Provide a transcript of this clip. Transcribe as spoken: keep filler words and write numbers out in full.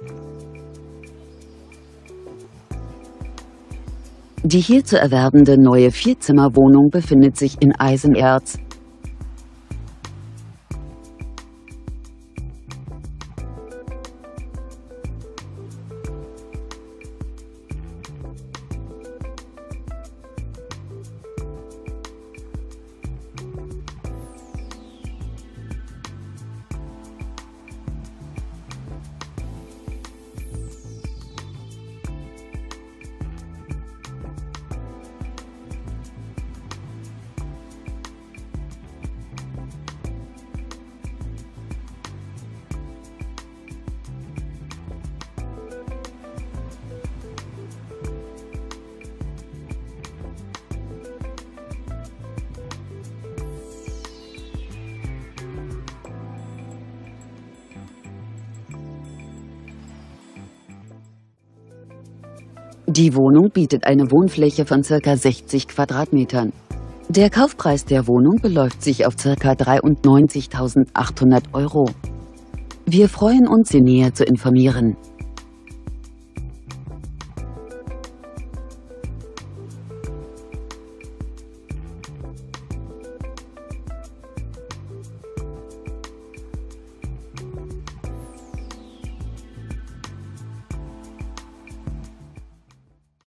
Die hier zu erwerbende neue Vierzimmerwohnung befindet sich in Eisenerz. Die Wohnung bietet eine Wohnfläche von ca. sechzig Quadratmetern. Der Kaufpreis der Wohnung beläuft sich auf ca. dreiundneunzigtausendachthundert Euro. Wir freuen uns, Sie näher zu informieren.